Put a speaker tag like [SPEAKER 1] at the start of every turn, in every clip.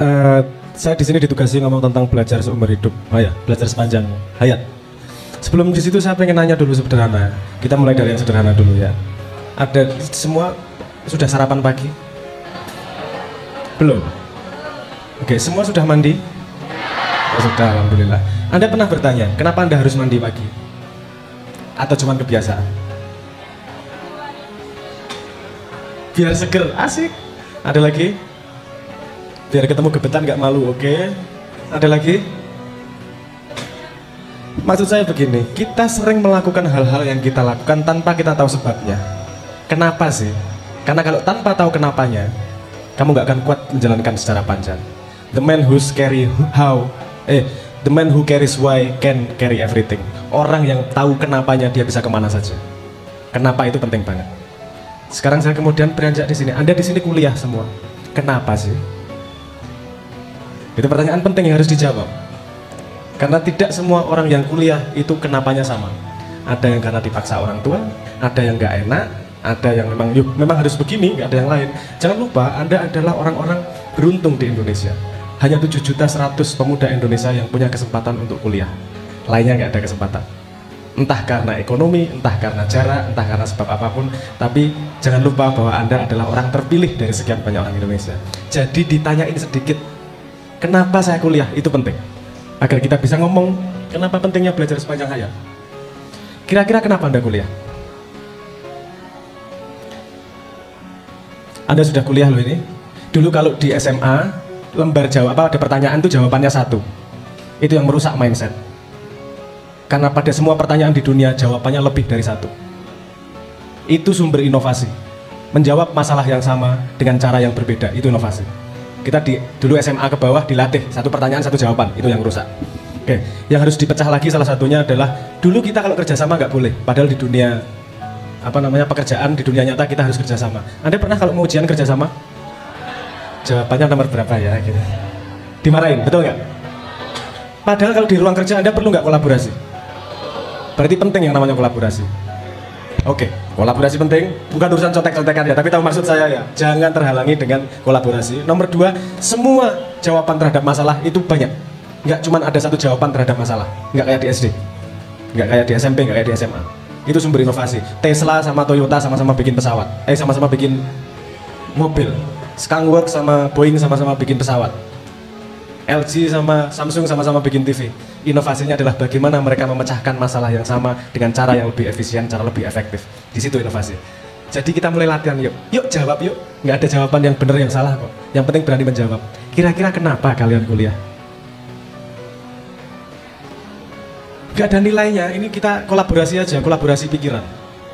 [SPEAKER 1] Eh, saya di sini ditugasi ngomong tentang belajar seumur hidup, belajar sepanjang hayat. Sebelum di situ saya pengen nanya dulu sederhana. Kita mulai dari yang sederhana dulu ya. Ada semua sudah sarapan pagi? Belum? Oke, semua sudah mandi? Oh, sudah, alhamdulillah. Anda pernah bertanya, kenapa Anda harus mandi pagi? Atau cuma kebiasaan? Biar seger, asik. Ada lagi? Biar ketemu gebetan gak malu, oke? Ada lagi? Maksud saya begini, kita sering melakukan hal-hal yang kita lakukan tanpa kita tahu sebabnya. Kenapa sih? Karena kalau tanpa tahu kenapanya, kamu gak akan kuat menjalankan secara panjang. The man who carries why can carry everything. Orang yang tahu kenapanya dia bisa kemana saja. Kenapa itu penting banget. Sekarang saya kemudian beranjak di sini. Anda di sini kuliah semua. Kenapa sih? Itu pertanyaan penting yang harus dijawab. Karena tidak semua orang yang kuliah itu kenapanya sama. Ada yang karena dipaksa orang tua, ada yang nggak enak, ada yang memang harus begini, nggak ada yang lain. Jangan lupa Anda adalah orang-orang beruntung di Indonesia. Hanya 7.100.000 pemuda Indonesia yang punya kesempatan untuk kuliah. Lainnya nggak ada kesempatan. Entah karena ekonomi, entah karena jarak, entah karena sebab apapun. Tapi jangan lupa bahwa Anda adalah orang terpilih dari sekian banyak orang Indonesia. Jadi ditanyain sedikit, kenapa saya kuliah? Itu penting. Agar kita bisa ngomong, kenapa pentingnya belajar sepanjang hayat. Kira-kira kenapa Anda kuliah? Anda sudah kuliah loh ini. Dulu kalau di SMA, lembar jawab ada pertanyaan itu jawabannya satu. Itu yang merusak mindset. Karena pada semua pertanyaan di dunia jawabannya lebih dari satu. Itu sumber inovasi. Menjawab masalah yang sama dengan cara yang berbeda, itu inovasi. Kita dulu SMA ke bawah dilatih satu pertanyaan satu jawaban, itu yang rusak. Oke, yang harus dipecah lagi salah satunya adalah dulu kita kalau kerjasama nggak boleh, padahal di dunia pekerjaan, di dunia nyata kita harus kerjasama. Anda pernah kalau mau ujian kerjasama? Jawabannya nomor berapa ya? Gitu. Dimarahin, betul nggak? Padahal kalau di ruang kerja Anda perlu nggak kolaborasi? Berarti penting yang namanya kolaborasi. Oke, kolaborasi penting, bukan urusan contek-contekan ya, tapi tahu maksud saya ya, jangan terhalangi dengan kolaborasi. Nomor dua, semua jawaban terhadap masalah itu banyak. Nggak cuma ada satu jawaban terhadap masalah, nggak kayak di SD, nggak kayak di SMP, nggak kayak di SMA. Itu sumber inovasi. Tesla sama Toyota sama-sama bikin pesawat, sama-sama bikin mobil. Skunkworks sama Boeing sama-sama bikin pesawat. LG sama Samsung sama-sama bikin TV. Inovasinya adalah bagaimana mereka memecahkan masalah yang sama dengan cara yang lebih efisien, cara lebih efektif. Di situ inovasi. Jadi kita mulai latihan yuk. Yuk jawab yuk. Nggak ada jawaban yang benar yang salah kok. Yang penting berani menjawab. Kira-kira kenapa kalian kuliah? Nggak ada nilainya. Ini kita kolaborasi aja, kolaborasi pikiran.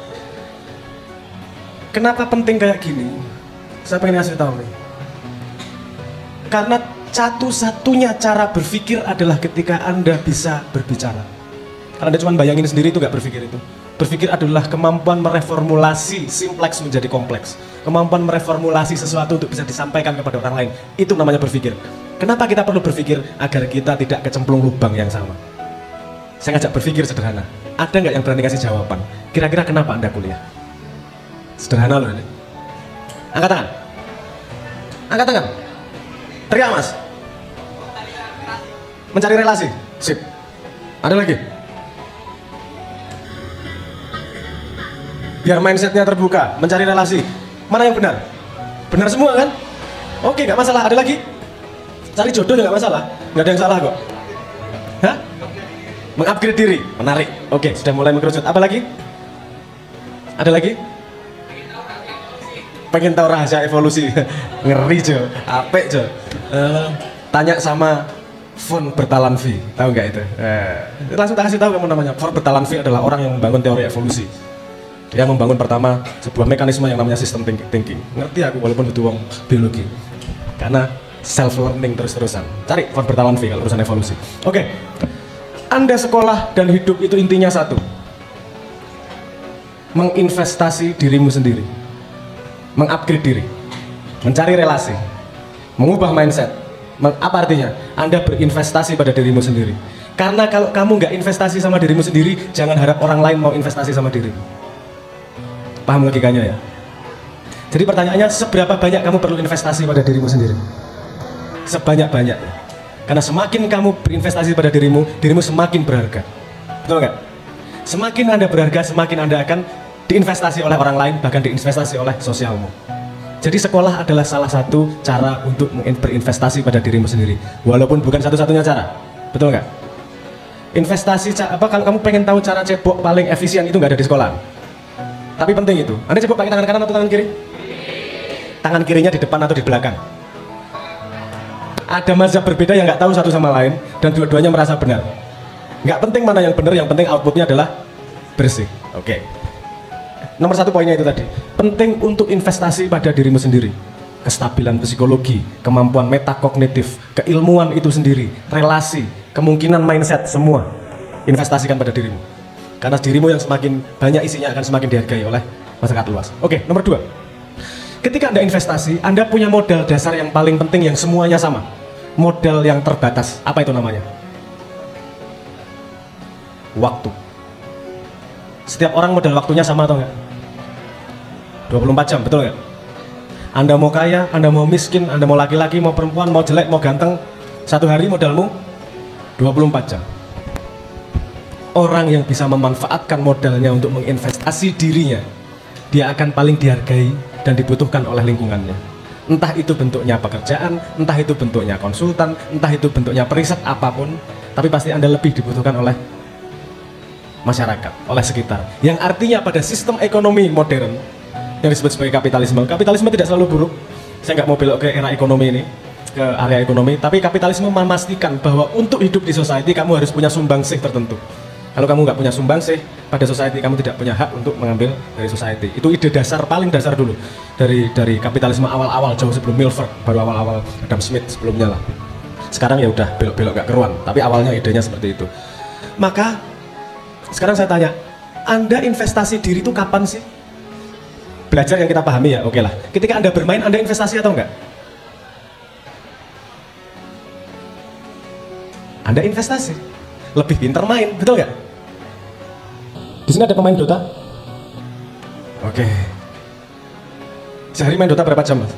[SPEAKER 1] Kenapa penting kayak gini? Saya pengen ngasih tahu nih. Karena satu-satunya cara berpikir adalah ketika Anda bisa berbicara. Kalau Anda cuma bayangin sendiri itu nggak berpikir itu. Berpikir adalah kemampuan mereformulasi simpleks menjadi kompleks. Kemampuan mereformulasi sesuatu untuk bisa disampaikan kepada orang lain. Itu namanya berpikir. Kenapa kita perlu berpikir? Agar kita tidak kecemplung lubang yang sama. Saya ngajak berpikir sederhana. Ada nggak yang berani kasih jawaban? Kira-kira kenapa Anda kuliah? Sederhana loh ini. Angkat tangan. Angkat tangan. Teriak mas. Mencari relasi. Sip. Ada lagi? Biar mindsetnya terbuka. Mencari relasi. Mana yang benar? Benar semua kan? Oke, nggak masalah. Ada lagi? Cari jodoh nggak masalah. Nggak ada yang salah kok. Hah? Mengupgrade diri. Menarik. Oke, sudah mulai mengkerucut. Apa lagi? Ada lagi? Pengen tahu rahasia evolusi. Ngeri Jo. Apek Jo. Tanya sama Von Bertalanffy, tahu nggak itu? Langsung tak kasih tahu kamu namanya. Von Bertalanffy adalah orang yang membangun teori evolusi. Dia membangun pertama sebuah mekanisme yang namanya system thinking. Ngerti aku walaupun butuh uang biologi. Karena self learning terus-terusan. Cari Von Bertalanffy kalau urusan evolusi. Oke. Anda sekolah dan hidup itu intinya satu. Menginvestasi dirimu sendiri. Mengupgrade diri. Mencari relasi. Mengubah mindset. Apa artinya? Anda berinvestasi pada dirimu sendiri. Karena kalau kamu nggak investasi sama dirimu sendiri, jangan harap orang lain mau investasi sama dirimu. Paham logikanya ya? Jadi pertanyaannya, seberapa banyak kamu perlu investasi pada dirimu sendiri? sebanyak-banyaknya. Karena semakin kamu berinvestasi pada dirimu, dirimu semakin berharga. Betul nggak? Semakin Anda berharga, semakin Anda akan diinvestasi oleh orang lain, bahkan diinvestasi oleh sosialmu. Jadi sekolah adalah salah satu cara untuk berinvestasi pada dirimu sendiri, walaupun bukan satu-satunya cara. Betul nggak? Investasi apa, kalau kamu pengen tahu cara cebok paling efisien, itu nggak ada di sekolah. Tapi penting itu. Anda cebok pakai tangan kanan atau tangan kiri? Tangan kirinya di depan atau di belakang? Ada mazhab berbeda yang nggak tahu satu sama lain, dan dua-duanya merasa benar. Nggak penting mana yang benar, yang penting outputnya adalah bersih. Oke. Nomor satu poinnya itu tadi, penting untuk investasi pada dirimu sendiri. Kestabilan psikologi, kemampuan metakognitif, keilmuan itu sendiri, relasi, kemungkinan mindset, semua investasikan pada dirimu. Karena dirimu yang semakin banyak isinya akan semakin dihargai oleh masyarakat luas. Oke, nomor dua, ketika Anda investasi, Anda punya modal dasar yang paling penting yang semuanya sama. Modal yang terbatas, apa itu namanya? Waktu. Setiap orang modal waktunya sama atau enggak? 24 jam, betul nggak? Anda mau kaya, Anda mau miskin, Anda mau laki-laki, mau perempuan, mau jelek, mau ganteng, satu hari modalmu 24 jam. Orang yang bisa memanfaatkan modalnya untuk menginvestasi dirinya, dia akan paling dihargai dan dibutuhkan oleh lingkungannya. Entah itu bentuknya pekerjaan, entah itu bentuknya konsultan, entah itu bentuknya periset, apapun, tapi pasti Anda lebih dibutuhkan oleh masyarakat, oleh sekitar. Yang artinya pada sistem ekonomi modern yang disebut sebagai kapitalisme. Kapitalisme tidak selalu buruk. Saya nggak mau belok ke era ekonomi ini, ke area ekonomi, tapi kapitalisme memastikan bahwa untuk hidup di society kamu harus punya sumbangsih tertentu. Kalau kamu nggak punya sumbangsih pada society, kamu tidak punya hak untuk mengambil dari society. Itu ide dasar, paling dasar dulu dari kapitalisme awal-awal, jauh sebelum Milford, baru awal-awal Adam Smith sebelumnya lah. Sekarang ya udah belok-belok nggak keruan, tapi awalnya idenya seperti itu. Maka sekarang saya tanya, Anda investasi diri itu kapan sih? Belajar yang kita pahami ya, oke lah. Ketika Anda bermain, Anda investasi atau enggak? Anda investasi. Lebih pintar main, betul nggak? Di sini ada pemain Dota? Oke. Sehari main Dota berapa jam, Mas?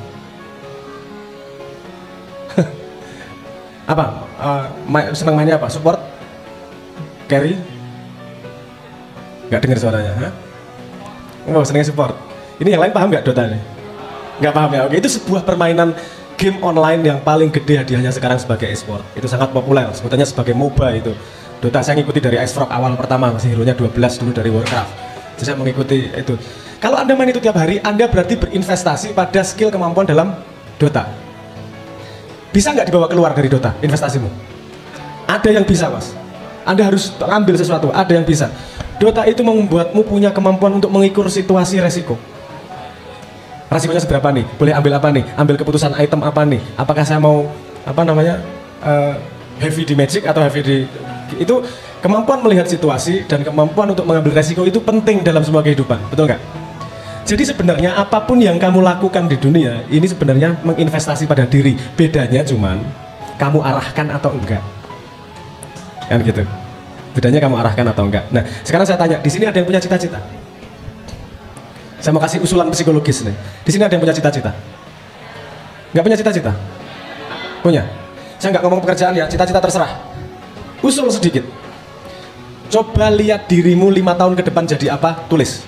[SPEAKER 1] Apa? Senang mainnya apa? Support? Carry? Nggak dengar suaranya, ha? Oh, senangnya support. Ini yang lain paham nggak Dota ini? Nggak paham ya? Oke, itu sebuah permainan game online yang paling gede hadiahnya sekarang sebagai e-sport. Itu sangat populer, sebutannya sebagai MOBA itu. Dota saya ngikuti dari Ice Frog awal pertama, masih hero-nya 12 dulu dari Warcraft. Jadi saya mengikuti itu. Kalau Anda main itu tiap hari, Anda berarti berinvestasi pada skill kemampuan dalam Dota. Bisa nggak dibawa keluar dari Dota investasimu? Ada yang bisa, Mas. Anda harus ambil sesuatu, ada yang bisa. Dota itu membuatmu punya kemampuan untuk mengukur situasi resiko. Resikonya seberapa nih? Boleh ambil apa nih? Ambil keputusan item apa nih? Apakah saya mau apa namanya heavy di magic atau heavy di itu? Kemampuan melihat situasi dan kemampuan untuk mengambil resiko itu penting dalam semua kehidupan, betul nggak? Jadi sebenarnya apapun yang kamu lakukan di dunia ini sebenarnya menginvestasi pada diri. Bedanya cuman kamu arahkan atau enggak, kan gitu. Bedanya kamu arahkan atau enggak. Nah, sekarang saya tanya, di sini ada yang punya cita-cita? Saya mau kasih usulan psikologis nih. Di sini ada yang punya cita-cita? Nggak punya cita-cita? Punya? Saya nggak ngomong pekerjaan ya, cita-cita terserah. Usul sedikit. Coba lihat dirimu 5 tahun ke depan jadi apa, tulis.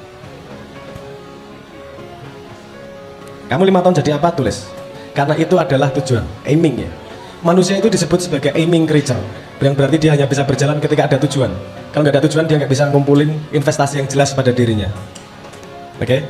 [SPEAKER 1] Kamu 5 tahun jadi apa, tulis. Karena itu adalah tujuan, aiming ya. Manusia itu disebut sebagai aiming creature, yang berarti dia hanya bisa berjalan ketika ada tujuan. Kalau nggak ada tujuan, dia nggak bisa ngumpulin investasi yang jelas pada dirinya. Oke?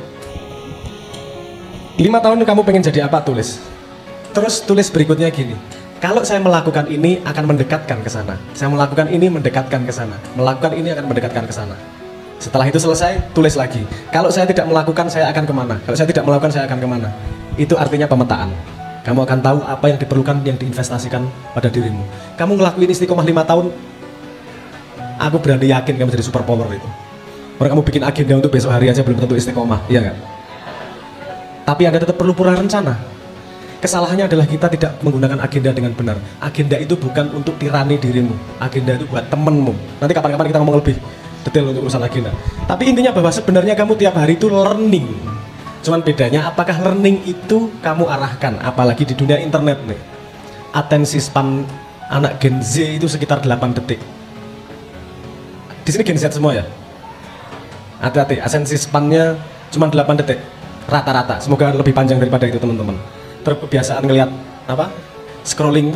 [SPEAKER 1] 5 tahun kamu pengen jadi apa, tulis. Terus tulis berikutnya gini, kalau saya melakukan ini akan mendekatkan ke sana. Saya melakukan ini mendekatkan ke sana. Melakukan ini akan mendekatkan ke sana. Setelah itu selesai, tulis lagi. Kalau saya tidak melakukan, saya akan kemana? Kalau saya tidak melakukan, saya akan kemana? Itu artinya pemetaan. Kamu akan tahu apa yang diperlukan, yang diinvestasikan pada dirimu. Kamu ngelakuin istiqomah 5 tahun, aku berani yakin kamu jadi super power itu. Orang kamu bikin agenda untuk besok hari aja belum tentu istiqomah, iya nggak? Tapi Anda tetap perlu pura rencana. Kesalahannya adalah kita tidak menggunakan agenda dengan benar. Agenda itu bukan untuk tirani dirimu. Agenda itu buat temenmu. Nanti kapan-kapan kita ngomong lebih detail untuk urusan agenda. Tapi intinya bahwa sebenarnya kamu tiap hari itu learning. Cuman bedanya apakah learning itu kamu arahkan, apalagi di dunia internet nih. atensi span anak Gen Z itu sekitar 8 detik. Di sini Gen Z semua ya? Hati-hati, atensi spannya cuma 8 detik rata-rata. Semoga lebih panjang daripada itu teman-teman. Terkebiasaan ngelihat apa? Scrolling.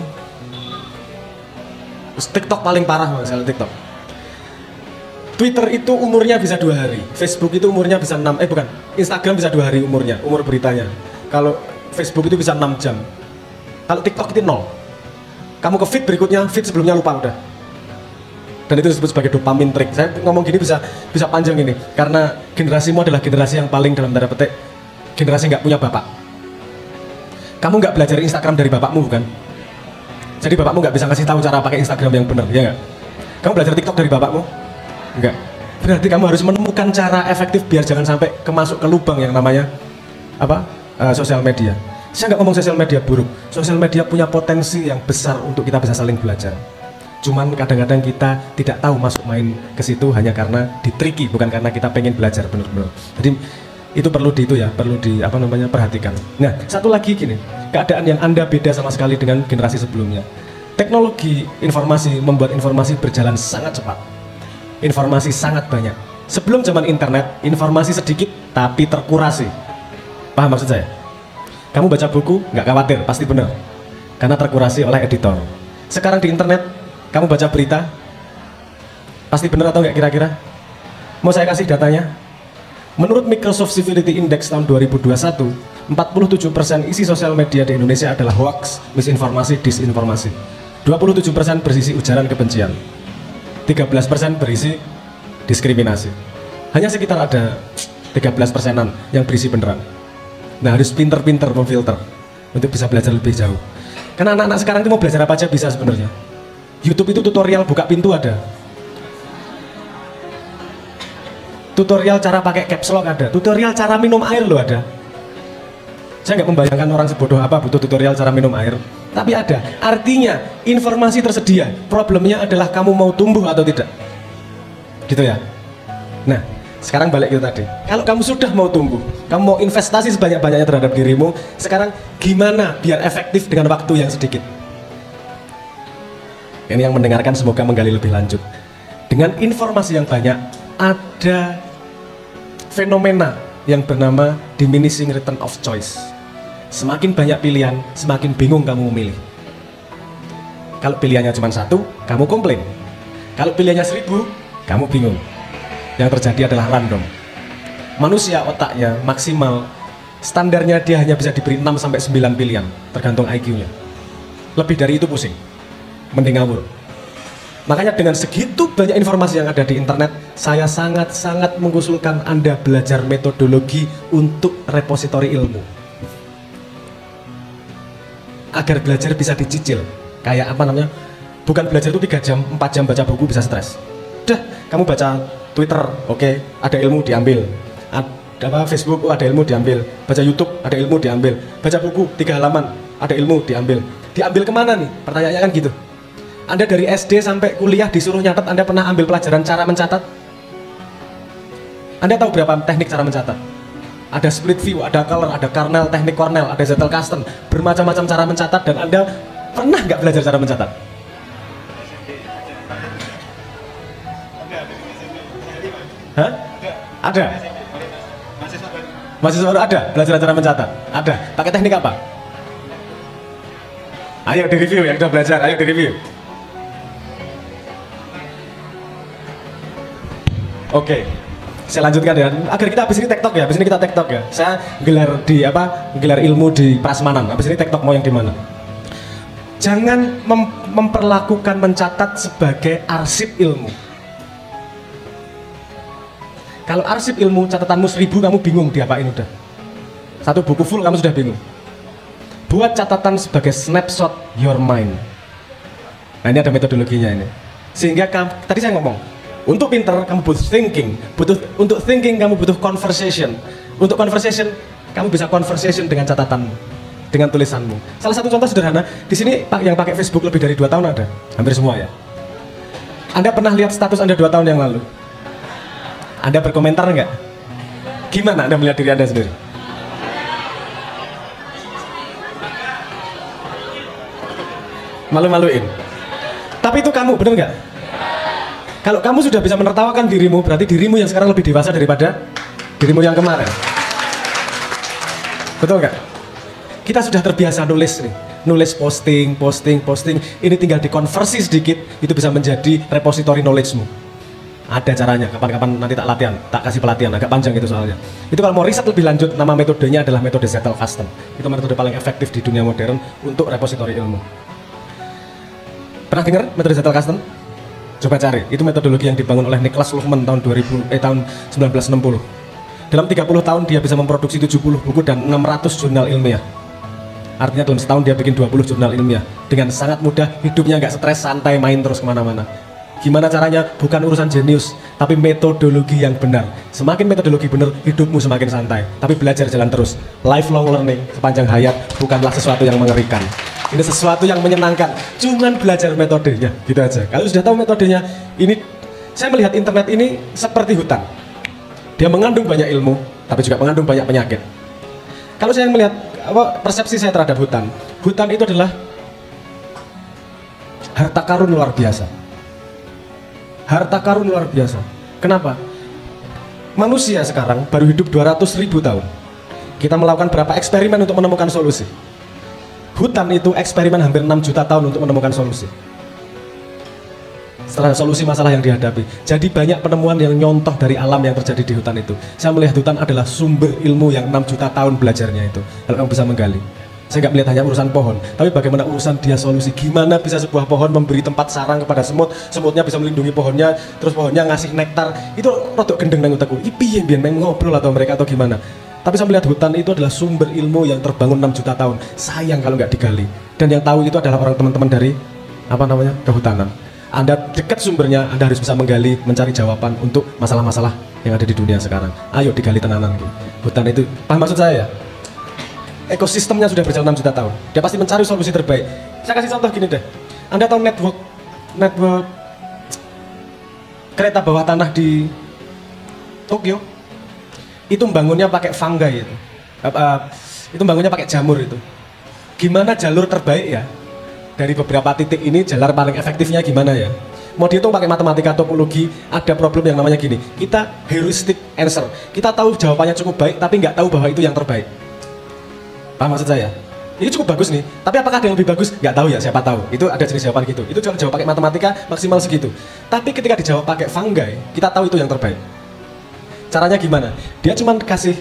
[SPEAKER 1] TikTok paling parah misalnya TikTok. Twitter itu umurnya bisa 2 hari, Facebook itu umurnya bisa 6, bukan, Instagram bisa 2 hari umurnya, umur beritanya. Kalau Facebook itu bisa 6 jam. Kalau TikTok itu 0. Kamu ke feed berikutnya, feed sebelumnya lupa udah. Dan itu disebut sebagai dopamine trick. Saya ngomong gini bisa panjang ini, karena generasimu adalah generasi yang paling dalam tanda petik, generasi nggak punya bapak. Kamu nggak belajar Instagram dari bapakmu bukan? Jadi bapakmu nggak bisa ngasih tahu cara pakai Instagram yang benar, ya nggak? Kamu belajar TikTok dari bapakmu? Enggak. Berarti kamu harus menemukan cara efektif biar jangan sampai kemasuk ke lubang yang namanya apa? Sosial media. Saya nggak ngomong sosial media buruk. Sosial media punya potensi yang besar untuk kita bisa saling belajar. Cuman kadang-kadang kita tidak tahu masuk main ke situ hanya karena ditriki, bukan karena kita pengen belajar benar-benar. Jadi itu perlu perhatikan. Nah, satu lagi gini, keadaan yang Anda beda sama sekali dengan generasi sebelumnya. Teknologi informasi membuat informasi berjalan sangat cepat. Informasi sangat banyak. Sebelum zaman internet, informasi sedikit tapi terkurasi. Paham maksud saya? Kamu baca buku, nggak khawatir, pasti benar. Karena terkurasi oleh editor. Sekarang di internet, kamu baca berita, pasti benar atau nggak kira-kira? Mau saya kasih datanya? Menurut Microsoft Civility Index tahun 2021, 47% isi sosial media di Indonesia adalah hoax, misinformasi, disinformasi. 27% berisi ujaran kebencian. 13% berisi diskriminasi. Hanya sekitar ada 13%-an yang berisi beneran. Nah, harus pinter-pinter memfilter untuk bisa belajar lebih jauh. Karena anak-anak sekarang itu mau belajar apa aja bisa sebenarnya. YouTube itu tutorial buka pintu ada. Tutorial cara pakai caps lock ada. Tutorial cara minum air loh ada. Saya nggak membayangkan orang sebodoh apa butuh tutorial cara minum air. Tapi ada, artinya informasi tersedia. Problemnya adalah kamu mau tumbuh atau tidak. Gitu ya. Nah, sekarang balik itu tadi. Kalau kamu sudah mau tumbuh, kamu mau investasi sebanyak-banyaknya terhadap dirimu, sekarang gimana biar efektif dengan waktu yang sedikit? Ini yang mendengarkan semoga menggali lebih lanjut. Dengan informasi yang banyak, ada fenomena yang bernama diminishing return of choice. Semakin banyak pilihan, semakin bingung kamu memilih. Kalau pilihannya cuma 1, kamu komplain. Kalau pilihannya 1000, kamu bingung. Yang terjadi adalah random. Manusia otaknya maksimal, standarnya dia hanya bisa diberi 6-9 pilihan, tergantung IQ-nya. Lebih dari itu pusing, mending ngawur. Makanya dengan segitu banyak informasi yang ada di internet, saya sangat-sangat mengusulkan Anda belajar metodologi untuk repositori ilmu. Agar belajar bisa dicicil. Kayak apa namanya? Bukan belajar itu 3 jam, 4 jam baca buku bisa stres. Udah, kamu baca Twitter, oke, ada ilmu diambil. Ada Facebook, ada ilmu diambil. Baca YouTube, ada ilmu diambil. Baca buku 3 halaman, ada ilmu diambil. Diambil kemana nih? Pertanyaannya kan gitu. Anda dari SD sampai kuliah disuruh nyatet, Anda pernah ambil pelajaran cara mencatat? Anda tahu berapa teknik cara mencatat? Ada split view, ada color, ada Cornell, teknik Cornell, ada Zettelkasten, bermacam-macam cara mencatat, dan Anda pernah nggak belajar cara mencatat? Hah? Ada? Mahasiswa baru ada? Belajar cara mencatat? Ada. Pakai teknik apa? Ayo di review yang udah belajar, ayo di review. Oke, saya lanjutkan ya. Agar kita habis ini TikTok ya, habis ini kita TikTok ya. Saya gelar ilmu di Prasmanan. Habis ini TikTok mau yang di mana? Jangan memperlakukan mencatat sebagai arsip ilmu. Kalau arsip ilmu catatanmu 1000, kamu bingung diapain udah. 1 buku full kamu sudah bingung. Buat catatan sebagai snapshot your mind. Nah, ini ada metodologinya ini. Sehingga tadi saya ngomong, untuk pinter kamu butuh thinking, untuk thinking kamu butuh conversation. Untuk conversation kamu bisa conversation dengan catatanmu, dengan tulisanmu. Salah satu contoh sederhana, di sini yang pakai Facebook lebih dari 2 tahun ada, hampir semua ya. Anda pernah lihat status Anda 2 tahun yang lalu? Anda berkomentar nggak? Gimana Anda melihat diri Anda sendiri? Malu-maluin. Tapi itu kamu, bener nggak? Kalau kamu sudah bisa menertawakan dirimu, berarti dirimu yang sekarang lebih dewasa daripada dirimu yang kemarin. Betul nggak? Kita sudah terbiasa nulis nih, nulis posting. Ini tinggal dikonversi sedikit, itu bisa menjadi repository knowledge-mu. Ada caranya, kapan-kapan nanti tak kasih pelatihan, agak panjang itu soalnya. Itu kalau mau riset lebih lanjut, nama metodenya adalah metode Zettelkasten. Itu metode paling efektif di dunia modern untuk repository ilmu. Pernah dengar metode Zettelkasten? Coba cari, itu metodologi yang dibangun oleh Niklas Luhmann tahun 1960. Dalam 30 tahun dia bisa memproduksi 70 buku dan 600 jurnal ilmiah. Artinya dalam setahun dia bikin 20 jurnal ilmiah. Dengan sangat mudah, hidupnya nggak stres, santai, main terus kemana-mana. Gimana caranya? Bukan urusan jenius, tapi metodologi yang benar. Semakin metodologi benar, hidupmu semakin santai. Tapi belajar jalan terus. Lifelong learning sepanjang hayat bukanlah sesuatu yang mengerikan. Ini sesuatu yang menyenangkan. Cuman belajar metodenya, gitu aja. Kalau sudah tahu metodenya, ini saya melihat internet ini seperti hutan. Dia mengandung banyak ilmu, tapi juga mengandung banyak penyakit. Kalau saya melihat persepsi saya terhadap hutan, hutan itu adalah harta karun luar biasa. Harta karun luar biasa. Kenapa? Manusia sekarang baru hidup 200.000 tahun. Kita melakukan berapa eksperimen untuk menemukan solusi. Hutan itu eksperimen hampir 6 juta tahun untuk menemukan solusi. Setelah solusi masalah yang dihadapi. Jadi banyak penemuan yang nyontoh dari alam yang terjadi di hutan itu. Saya melihat hutan adalah sumber ilmu yang 6 juta tahun belajarnya itu. Kalau kamu bisa menggali. Saya nggak melihat hanya urusan pohon, tapi bagaimana urusan dia solusi. Gimana bisa sebuah pohon memberi tempat sarang kepada semut, semutnya bisa melindungi pohonnya, terus pohonnya ngasih nektar. Itu rodok gendeng nang utakku. Ipi yang biar main ngobrol atau mereka atau gimana. Tapi saya melihat hutan itu adalah sumber ilmu yang terbangun 6 juta tahun. Sayang kalau nggak digali. Dan yang tahu itu adalah orang teman-teman dari kehutanan. Anda dekat sumbernya, Anda harus bisa menggali, mencari jawaban untuk masalah-masalah yang ada di dunia sekarang. Ayo digali tenanan. Hutan itu, paham maksud saya? Ekosistemnya sudah berjalan 6 juta tahun. Dia pasti mencari solusi terbaik. Saya kasih contoh gini deh. Anda tahu network kereta bawah tanah di Tokyo? Itu membangunnya pakai fungi itu. Itu membangunnya pakai jamur itu. Gimana jalur terbaik ya? Dari beberapa titik ini jalur paling efektifnya gimana ya? Mau dihitung pakai matematika topologi, ada problem yang namanya gini. Kita heuristic answer. Kita tahu jawabannya cukup baik, tapi nggak tahu bahwa itu yang terbaik. Paham maksud saya? Ini cukup bagus nih, tapi apakah ada yang lebih bagus? Nggak tahu ya, siapa tahu. Itu ada jenis jawaban gitu. Itu cuma jawab pakai matematika maksimal segitu. Tapi ketika dijawab pakai fungi, kita tahu itu yang terbaik. Caranya gimana? Dia cuma kasih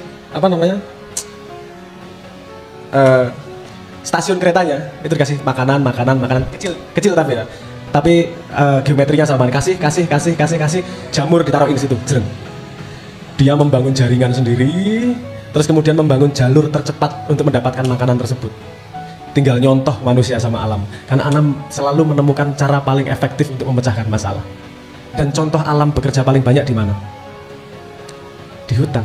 [SPEAKER 1] stasiun keretanya itu dikasih makanan kecil tapi ya. Tapi geometrinya sama, kasih jamur ditaruhin di situ. Jreng. Dia membangun jaringan sendiri. Terus kemudian membangun jalur tercepat untuk mendapatkan makanan tersebut. Tinggal nyontoh manusia sama alam. Karena alam selalu menemukan cara paling efektif untuk memecahkan masalah. Dan contoh alam bekerja paling banyak di mana? Di hutan.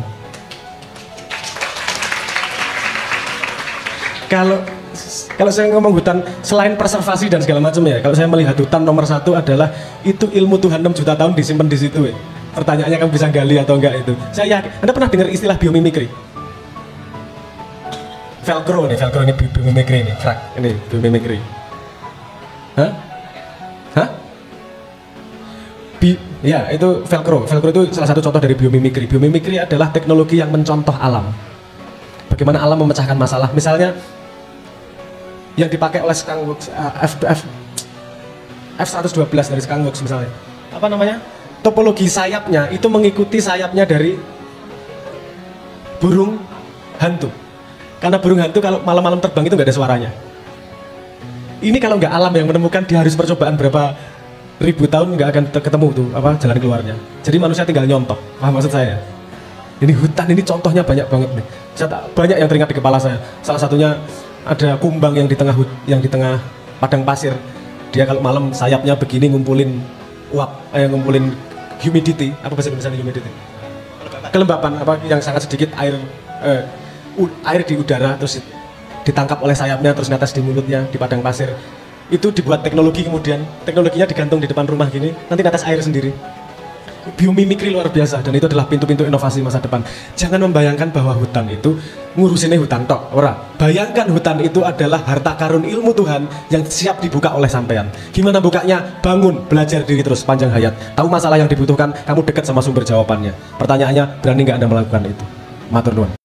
[SPEAKER 1] Kalau saya ngomong hutan, selain preservasi dan segala macam ya, kalau saya melihat hutan nomor satu adalah itu ilmu Tuhan 6 juta tahun disimpan di situ ya. Pertanyaannya kamu bisa gali atau enggak itu. Saya yakin. Anda pernah dengar istilah biomimikri? Velcro ini biomimikri ini, Frank. Ini biomimikri. Hah? Ya, itu Velcro. Velcro itu salah satu contoh dari biomimikri. Biomimikri adalah teknologi yang mencontoh alam. Bagaimana alam memecahkan masalah. Misalnya yang dipakai oleh Skunk F112 dari Skunk misalnya. Apa namanya? Topologi sayapnya itu mengikuti sayapnya dari burung hantu. Karena burung hantu kalau malam-malam terbang itu nggak ada suaranya. Ini kalau nggak alam yang menemukan, dia harus percobaan berapa ribu tahun nggak akan ketemu tuh jalan keluarnya. Jadi manusia tinggal nyontoh. Paham maksud saya? Ini hutan ini contohnya banyak banget nih. Banyak yang teringat di kepala saya. Salah satunya ada kumbang yang di tengah padang pasir. Dia kalau malam sayapnya begini ngumpulin ngumpulin humidity, apa bahasa Indonesia humidity? Kelembapan yang sangat sedikit air di udara, terus ditangkap oleh sayapnya, terus netes di mulutnya di padang pasir. Itu dibuat teknologi, kemudian teknologinya digantung di depan rumah gini, nanti netes air sendiri. biomimikri luar biasa, dan itu adalah pintu-pintu inovasi masa depan. Jangan membayangkan bahwa hutan itu ngurusinnya hutan tok, ora. Bayangkan hutan itu adalah harta karun ilmu Tuhan yang siap dibuka oleh sampean. Gimana bukanya? Bangun, belajar diri terus panjang hayat. Tahu masalah yang dibutuhkan, kamu dekat sama sumber jawabannya. Pertanyaannya, berani nggak Anda melakukan itu? Matur nuwun.